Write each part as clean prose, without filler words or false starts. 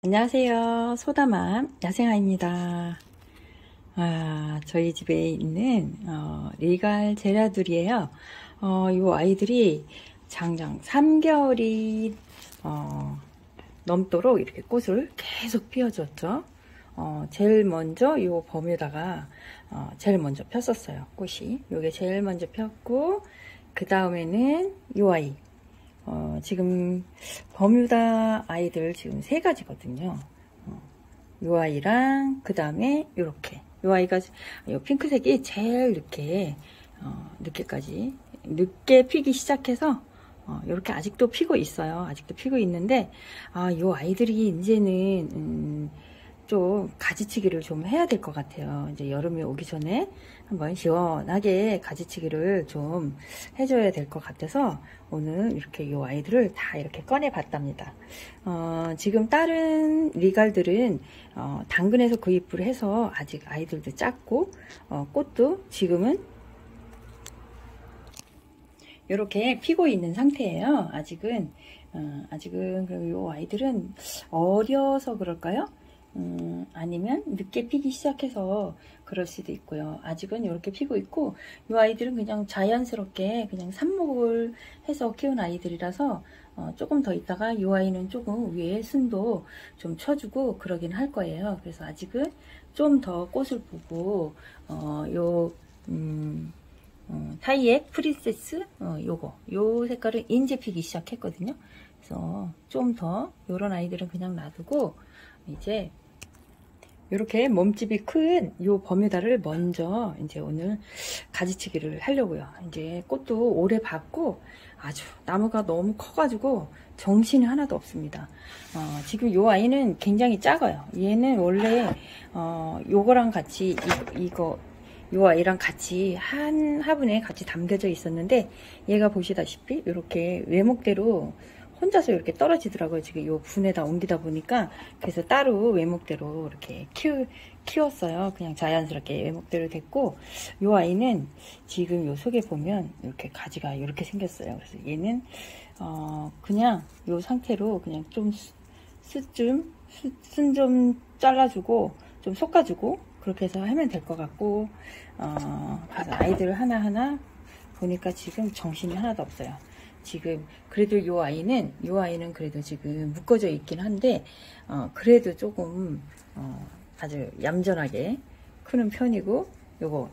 안녕하세요. 소다맘 야생아입니다. 저희 집에 있는 리갈 제라둘이에요. 이 아이들이 장장 3개월이 넘도록 이렇게 꽃을 계속 피워줬죠. 제일 먼저 이 범에다가 제일 먼저 폈었어요. 꽃이 요게 제일 먼저 폈고, 그 다음에는 이 아이, 지금 버뮤다 아이들 지금 3가지거든요. 요 아이랑 그 다음에 요렇게 요 아이가, 요 핑크색이 제일 늦게 늦게 피기 시작해서 요렇게 아직도 피고 있어요. 아직도 피고 있는데 요 아이들이 이제는 좀 가지치기를 좀 해야 될 것 같아요. 이제 여름이 오기 전에 한번 시원하게 가지치기를 좀 해줘야 될 것 같아서 오늘 이렇게 이 아이들을 다 이렇게 꺼내 봤답니다. 지금 다른 리갈들은 당근에서 구입을 해서 아직 아이들도 작고 꽃도 지금은 이렇게 피고 있는 상태예요. 아직은 이 아이들은 어려서 그럴까요? 아니면 늦게 피기 시작해서 그럴 수도 있고요. 아직은 이렇게 피고 있고, 이 아이들은 그냥 자연스럽게 그냥 삽목을 해서 키운 아이들이라서 조금 더 있다가 이 아이는 조금 위에 순도 좀 쳐주고 그러긴 할 거예요. 그래서 아직은 좀 더 꽃을 보고 타이액 프린세스 요 색깔을 이제 피기 시작했거든요. 그래서 좀 더 요런 아이들은 그냥 놔두고 이제 이렇게 몸집이 큰 요 버뮤다를 먼저 이제 오늘 가지치기를 하려고요. 이제 꽃도 오래 봤고 아주 나무가 너무 커가지고 정신이 하나도 없습니다. 지금 요 아이는 굉장히 작아요. 얘는 원래 요거랑 같이 요 아이랑 같이 한 화분에 같이 담겨져 있었는데, 얘가 보시다시피 이렇게 외목대로 혼자서 이렇게 떨어지더라고요. 지금 요 분에다 옮기다 보니까. 그래서 따로 외목대로 이렇게 키웠어요. 그냥 자연스럽게 외목대로 됐고, 요 아이는 지금 요 속에 보면 이렇게 가지가 이렇게 생겼어요. 그래서 얘는 그냥 요 상태로 그냥 좀 순 좀 잘라주고 좀 솎아주고 그렇게 해서 하면 될 것 같고, 그래서 아이들 하나하나 보니까 지금 정신이 하나도 없어요. 지금 그래도 요 아이는 그래도 지금 묶어져 있긴 한데 그래도 조금 아주 얌전하게 크는 편이고, 요거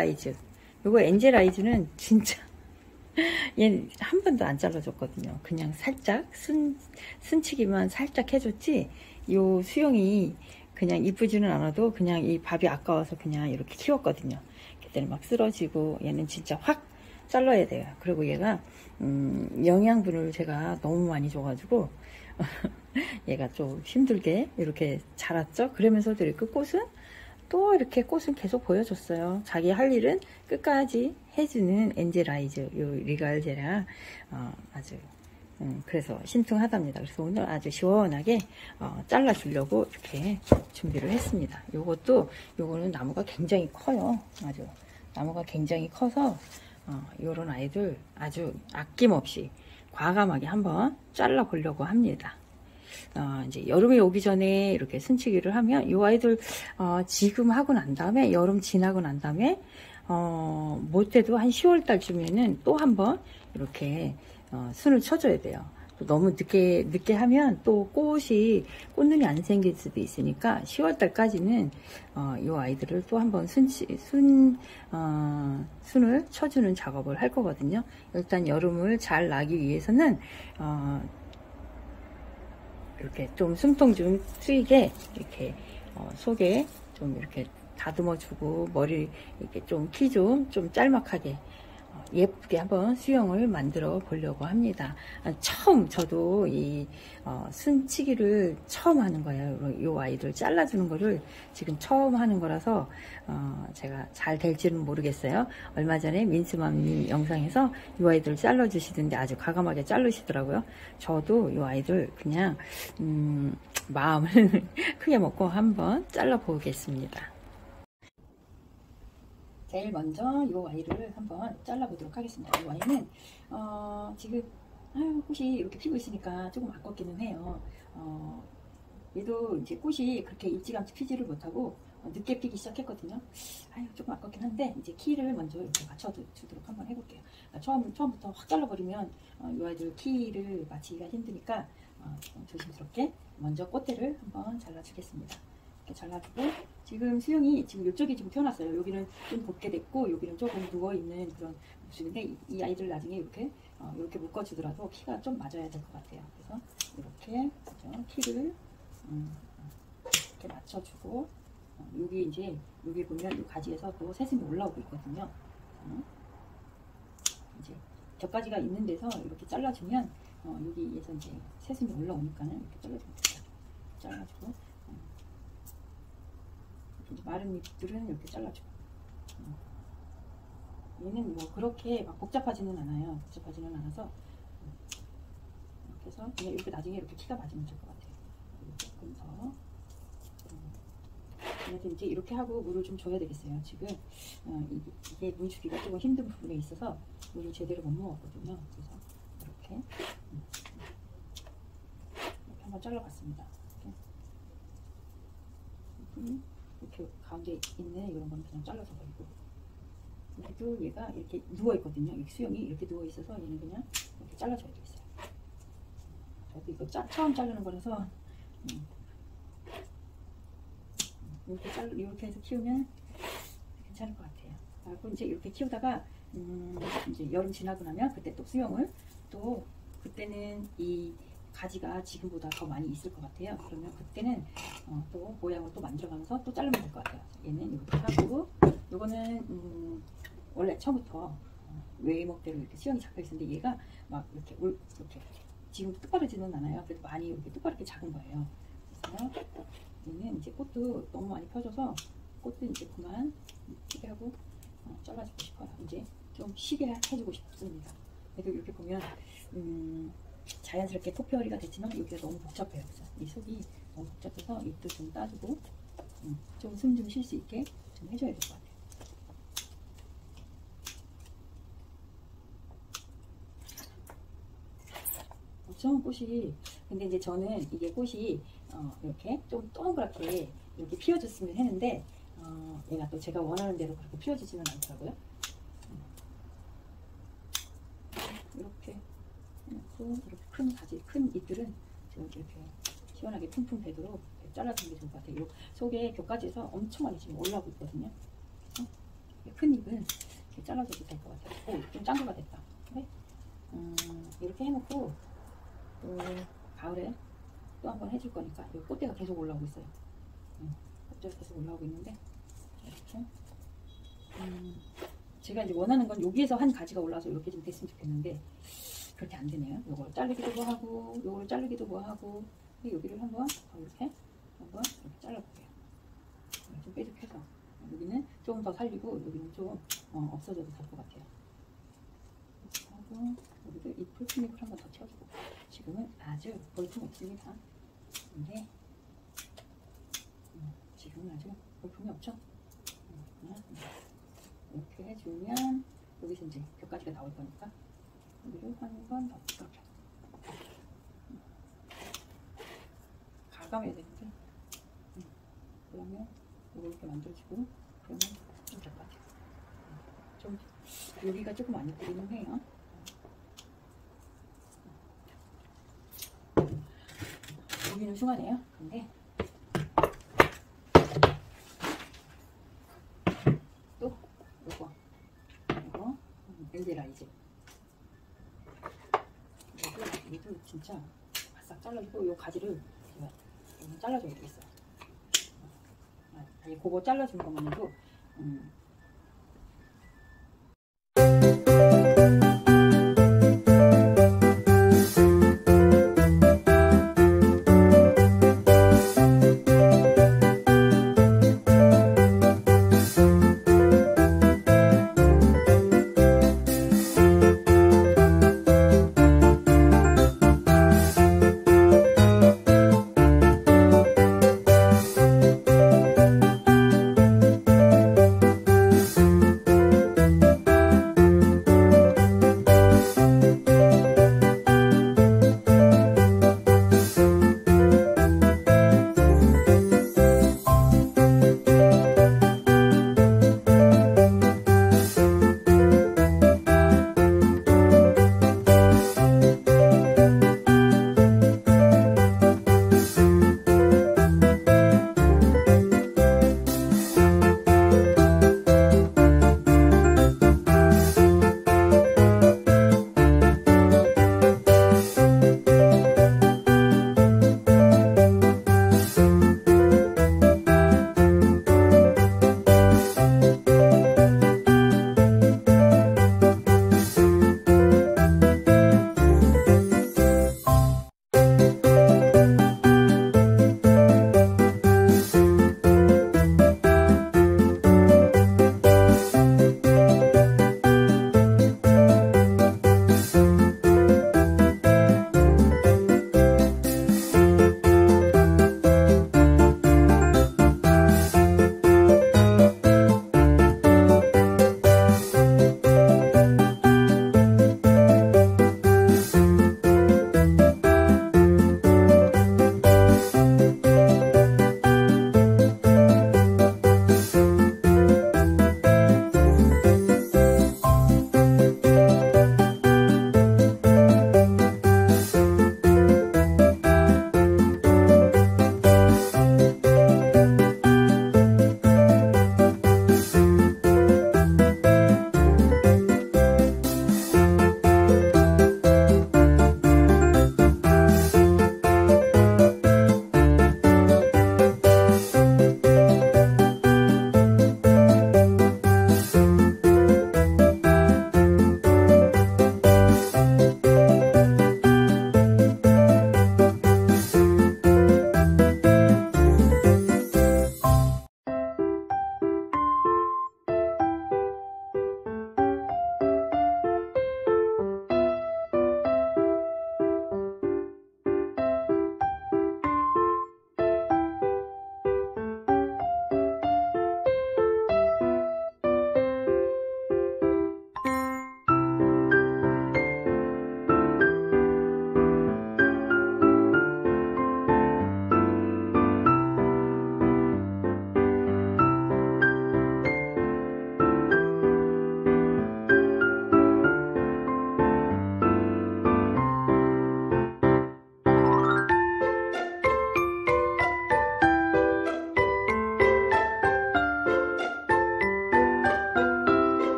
엔젤아이즈는 진짜 얘는 한 번도 안 잘라줬거든요. 그냥 살짝 순치기만 살짝 해줬지, 요 수영이 그냥 이쁘지는 않아도 그냥 이 밥이 아까워서 그냥 이렇게 키웠거든요. 그때는 막 쓰러지고, 얘는 진짜 확 잘라야 돼요. 그리고 얘가 영양분을 제가 너무 많이 줘가지고 얘가 좀 힘들게 이렇게 자랐죠. 그러면서도 이렇게 이렇게 꽃은 계속 보여줬어요. 자기 할 일은 끝까지 해주는 엔젤아이즈, 요 리갈제라 아주 그래서 신통하답니다. 그래서 오늘 아주 시원하게 잘라주려고 이렇게 준비를 했습니다. 요거는 나무가 굉장히 커요. 아주 나무가 굉장히 커서 요런 아이들 아주 아낌없이 과감하게 한번 잘라 보려고 합니다. 이제 여름이 오기 전에 이렇게 순치기를 하면 요 아이들 지금 하고 난 다음에, 여름 지나고 난 다음에 못해도 한 10월 달쯤에는 또 한번 이렇게 순을 쳐줘야 돼요. 또 너무 늦게 하면 또 꽃눈이 안 생길 수도 있으니까 10월 달까지는 이 아이들을 또 한번 순을 쳐주는 작업을 할 거거든요. 일단 여름을 잘 나기 위해서는 이렇게 좀 숨통 좀 트이게 이렇게 속에 좀 이렇게 다듬어 주고, 머리 이렇게 좀 키 좀 짤막하게 예쁘게 한번 수영을 만들어 보려고 합니다. 저도 이 순치기를 처음 하는 거예요. 이 아이들 잘라주는 거를 지금 처음 하는 거라서 제가 잘 될지는 모르겠어요. 얼마 전에 민스맘님 영상에서 이 아이들 잘라주시던데 아주 과감하게 자르시더라고요. 저도 이 아이들 그냥 마음을 크게 먹고 한번 잘라 보겠습니다. 제일 먼저 이 아이를 한번 잘라보도록 하겠습니다. 이 아이는 지금 꽃이 이렇게 피고 있으니까 조금 아깝기는 해요. 얘도 이제 꽃이 그렇게 일찌감치 피지를 못하고 늦게 피기 시작했거든요. 아유, 조금 아깝긴 한데 이제 키를 먼저 이렇게 맞춰주도록 한번 해볼게요. 처음부터 확 잘라버리면 이 아이들 키를 맞추기가 힘드니까 조심스럽게 먼저 꽃대를 한번 잘라주겠습니다. 이렇게 잘라주고, 지금 수영이 지금 이쪽이 지금 튀어났어요. 여기는 좀 곱게 됐고 여기는 조금 누워있는 그런 모습인데, 이 아이들 나중에 이렇게 묶어주더라도 키가 좀 맞아야 될 것 같아요. 그래서 이렇게 키를 이렇게 맞춰주고, 여기 이제 여기 보면 이 가지에서 또 새순이 올라오고 있거든요. 이제 겹가지가 있는 데서 이렇게 잘라주면 여기에서 이제 새순이 올라오니까는 이렇게 잘라주면 돼요. 잘라주고, 이제 마른 잎들은 이렇게 잘라주고, 얘는 뭐 그렇게 막 복잡하지는 않아요. 복잡하지는 않아서 그래서 그냥 이렇게 나중에 이렇게 키가 맞으면 될 것 같아요. 조금 더. 그래서 이제 이렇게 하고 물을 좀 줘야 되겠어요. 지금 이게 물 주기가 조금 힘든 부분에 있어서 물을 제대로 못 먹었거든요. 그래서 이렇게 한번 잘라봤습니다. 이렇게 가운데 있는 이런 건 그냥 잘라서 버리고, 여기도 얘가 이렇게 누워 있거든요. 이 수영이 이렇게 누워 있어서 얘는 그냥 이렇게 잘라줘야 되겠어요. 저도 이거 처음 자르는 거라서 이렇게 해서 키우면 괜찮을 것 같아요. 그리고 이제 이렇게 키우다가 이제 여름 지나고 나면 그때 또 수영을 또, 그때는 이 가지가 지금보다 더 많이 있을 것 같아요. 그러면 그때는 또 모양을 또 만들어가면서 또 자르면 될 것 같아요. 얘는 이렇게 하고, 요거는 원래 처음부터 외목대로 이렇게 수영이 잡혀 있었는데 얘가 막 이렇게 지금 똑바르지는 않아요. 그래도 많이 이렇게 똑바르게 작은 거예요. 그래서 얘는 이제 꽃도 너무 많이 펴져서 꽃도 이제 그만 쉬게 하고 잘라주고 싶어요. 이제 좀 쉬게 해주고 싶습니다. 그래도 이렇게 보면 자연스럽게 토피어리가 됐지만 여기가 너무 복잡해요. 그래서 이 속이 너무 복잡해서 잎도 좀 따주고 좀 숨 좀 쉴 수 있게 좀 해줘야 될 것 같아요. 엄청 꽃이, 근데 이제 저는 이게 꽃이 이렇게 좀 동그랗게 이렇게 피어졌으면 했는데 얘가 또 제가 원하는 대로 그렇게 피어지지는 않더라고요. 이렇게 해놓고, 이렇게 큰 가지, 큰 잎들은 이렇게 시원하게 퉁퉁 되도록 잘라주는 게 좋을 것 같아요. 이 속에 겹가지에서 엄청 많이 지금 올라오고 있거든요. 그래서 큰 잎은 이렇게 잘라줘도 될 것 같아요. 오, 좀 짠 거가 됐다. 네? 이렇게 해놓고 또 가을에 또 한번 해줄 거니까, 이 꽃대가 계속 올라오고 있어요. 꽃대가 계속 올라오고 있는데, 이렇게 제가 이제 원하는 건 여기에서 한 가지가 올라와서 이렇게 좀 됐으면 좋겠는데 그렇게 안 되네요. 요걸 자르기도 뭐 하고, 요걸 자르기도 뭐 하고, 여기를 한번 이렇게 잘라볼게요. 좀 뾰족해서 여기는 조금 더 살리고 여기는 좀 없어져도 될 것 같아요. 하고 여기도 이 볼품잎을 한번 더 채워주고, 지금은 아주 볼품 없습니다. 근데 지금은 아주 볼품이 없죠. 이렇게 해주면 여기서 이제 겹가지가 나올 거니까 여기를 한 번 더 이렇게 가감해야 되는데, 그러면 이렇게 만들어주고 그러면 좀 될 것 같아요. 좀 여기가 조금 안 예쁘기는 해요. 여기는 숭하네요. 근데 또 이거 엔젤라이즈, 얘도 진짜 바싹 잘라주고, 요 가지를 잘라줘야 되겠어요. 아니, 그거 잘라준 것만으로도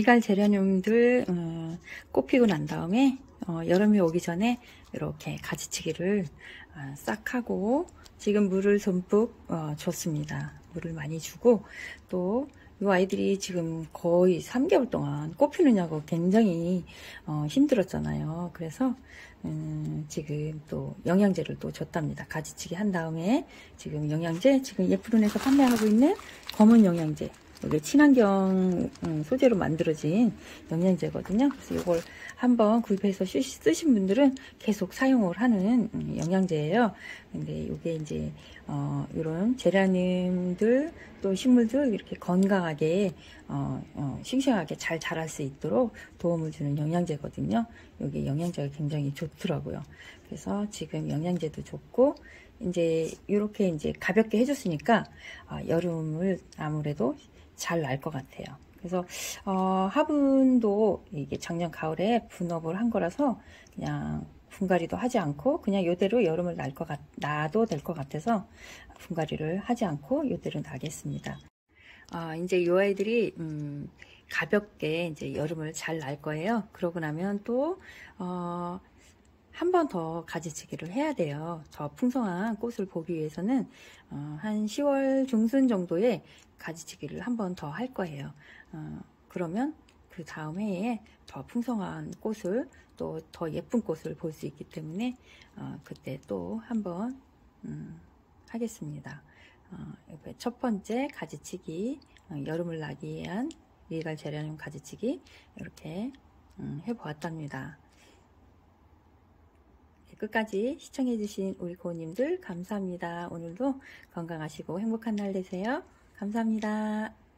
리갈 제라늄들 꽃 피고 난 다음에 여름이 오기 전에 이렇게 가지치기를 싹 하고 지금 물을 듬뿍 줬습니다. 물을 많이 주고 또 이 아이들이 지금 거의 3개월 동안 꽃 피느냐고 굉장히 힘들었잖아요. 그래서 지금 또 영양제를 또 줬답니다. 가지치기 한 다음에 지금 영양제, 지금 예쁘른에서 판매하고 있는 검은 영양제, 이게 친환경 소재로 만들어진 영양제거든요. 그래서 이걸 한번 구입해서 쓰신 분들은 계속 사용을 하는 영양제예요. 근데 이게 이제 이런 제라늄들 또 식물들 이렇게 건강하게 싱싱하게 잘 자랄 수 있도록 도움을 주는 영양제거든요. 여기 영양제가 굉장히 좋더라고요. 그래서 지금 영양제도 좋고 이제 이렇게 이제 가볍게 해줬으니까 여름을 아무래도 잘 날 것 같아요. 그래서 화분도 이게 작년 가을에 분업을 한 거라서 그냥 분갈이도 하지 않고 그냥 이대로 여름을 놔도 될 것 같아서 분갈이를 하지 않고 이대로 놔겠습니다. 이제 이 아이들이 가볍게 이제 여름을 잘 날 거예요. 그러고 나면 또 한 번 더 가지치기를 해야 돼요. 더 풍성한 꽃을 보기 위해서는 한 10월 중순 정도에 가지치기를 한 번 더 할 거예요. 그러면 그 다음 해에 더 풍성한 꽃을 또 더 예쁜 꽃을 볼 수 있기 때문에 그때 또 한번 하겠습니다. 첫 번째 가지치기, 여름을 나기 위한 리갈 제라늄 가지치기 이렇게 해보았답니다. 끝까지 시청해주신 우리 고우님들 감사합니다. 오늘도 건강하시고 행복한 날 되세요. 감사합니다.